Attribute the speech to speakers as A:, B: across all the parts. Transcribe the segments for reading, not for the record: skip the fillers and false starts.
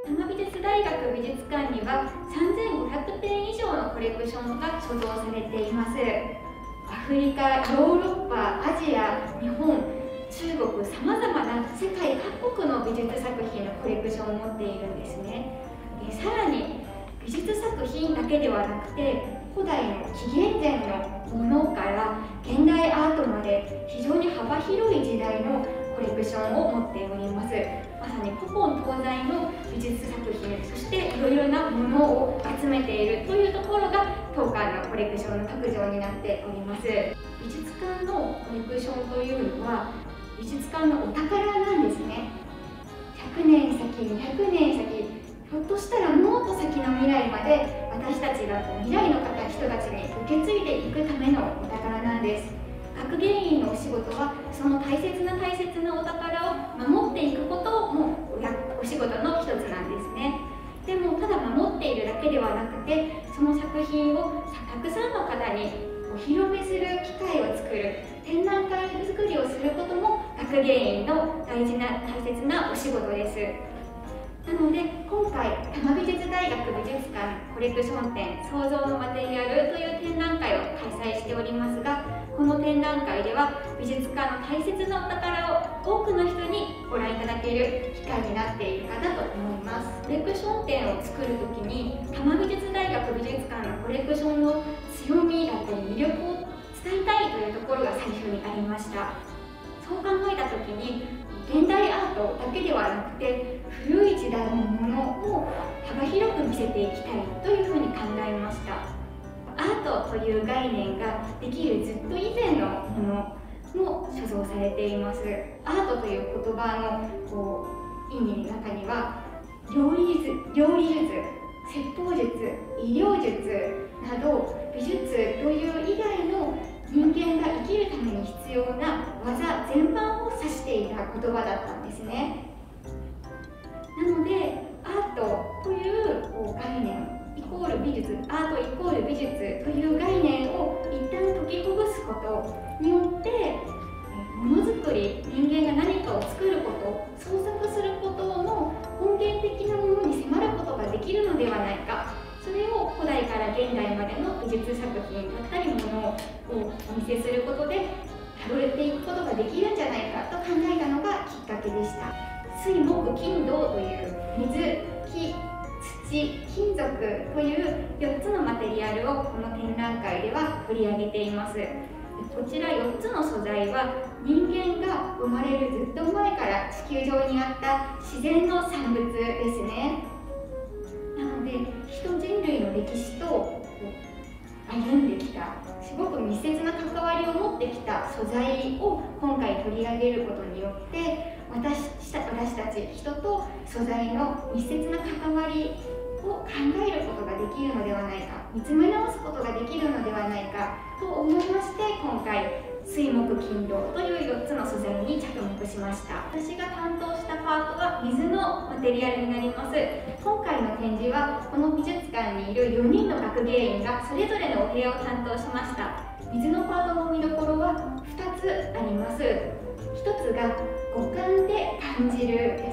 A: 多摩美術大学美術館には3500点以上のコレクションが所蔵されています。アフリカ、ヨーロッパ、アジア、日本、中国、さまざまな世界各国の美術作品のコレクションを持っているんですね。さらに美術作品だけではなくて、古代の紀元前のものから現代アートまで非常に幅広い時代のコレクションを持っております。まさに古今東西の美術作品、そしていろいろなものを集めているというところが当館のコレクションの特徴になっております。美術館のコレクションというのは美術館のお宝なんですね。100年先、200年先、ひょっとしたらもっと先の未来まで私たちが未来の人たちに受け継いでいくためのお宝なんです。学芸員のお仕事はその大切なお宝を守っていくこともお仕事の一つなんですね。でもただ守っているだけではなくて、その作品をたくさんの方にお披露目する機会を作る、展覧会作りをすることも学芸員の大切なお仕事です。なので今回多摩美術大学美術館コレクション展「創造のマテリアル」という展覧会を開催しておりますが、この展覧会では美術館の大切なお宝を多くの人にご覧いただける機会になっているかなと思います。コレクション展を作るときに多摩美術大学美術館のコレクションの強みだったり魅力を伝えたいというところが最初にありました。そう考えたときに現代アートだけではなくて古い時代のものを幅広く見せていきたいというふうに考えました。アートという概念ができるずっと以前のものも所蔵されています。アートという言葉の意味の中には料理術、説法術、医療術など美術という以外の人間が生きるために必要な技全般を指していた言葉だったんですね。なのでアートという概念イコール美術、アートイコール美術という概念を一旦解きほぐすことによってものづくり、人間が何かを作ること、創作することの根源的なものに迫ることができるのではないか。それを古代から現代までの美術作品だったりものをお見せすることでたどれていくことができるんじゃないかと考えたのがきっかけでした。水木金土という水、木、土、金属という4つのマテリアルをこの展覧会では取り上げています。こちら4つの素材は人間が生まれるずっと前から地球上にあった自然の産物ですね。なので人類の歴史と歩んできたすごく密接な関わりを持ってきた素材を今回取り上げることによって私たち人と素材の密接な関わりを考えることができるのではないか、見つめ直すことができるのではないかと思いまして、今回水木金土という4つの素材に着目しました。私が担当したパートは水のマテリアルになります。今回の展示はこの美術館にいる4人の学芸員がそれぞれのお部屋を担当しました。水のパートの見どころは2つあります。1つが五感で感じるです。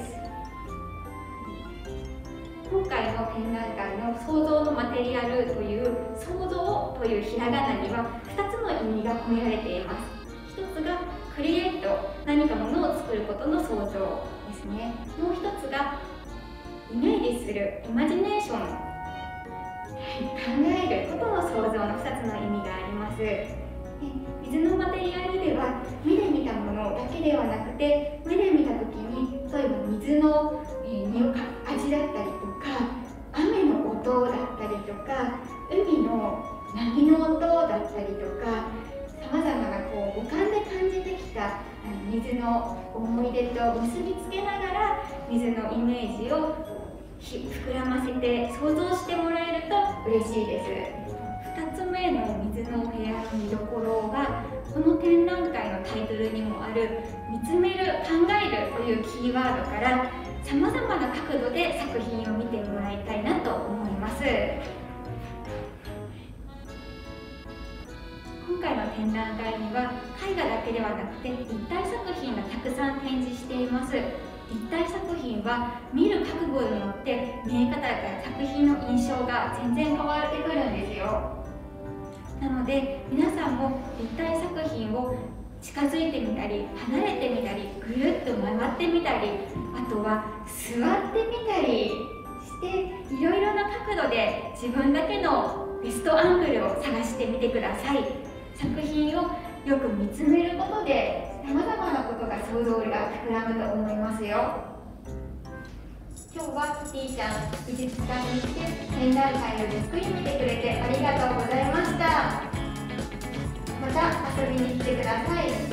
A: 今回の展覧会の創造のマテリアルという創造というひらがなには2つの意味が込められています。1つがクリエイト、何かものを作ることの創造ですね。もう1つがイメージする、イマジネーション、考えることの創造の2つの意味があります。水のマテリアルでは目で見たものだけではなくて、目で見た時に例えば水の味だったりとか、雨の音だったりとか、海の波の音だったりとか、さまざまな五感で感じてきた水の思い出と結びつけながら水のイメージを膨らませて想像してもらえると嬉しいです。2つ目の水のお部屋の見どころがこの展覧会のタイトルにもある見つめる、考えるというキーワードからさまざまな角度で作品を見てもらいたいなと思います。今回の展覧会には絵画だけではなくて立体作品がたくさん展示しています。 立体作品は見る角度によって見え方や作品の印象が全然変わってくるんですよ。なので皆さんも立体作品を近づいてみたり離れてみたりぐるっと回ってみたり、あとは座ってみたりしていろいろな角度で自分だけのベストアングルを探してみてください。作品をよく見つめることでさまざまなことが想像が膨らむと思いますよ。今日はキティちゃん美術館に来て展覧会をゆっくり見てくれてありがとうございました。また遊びに来てください。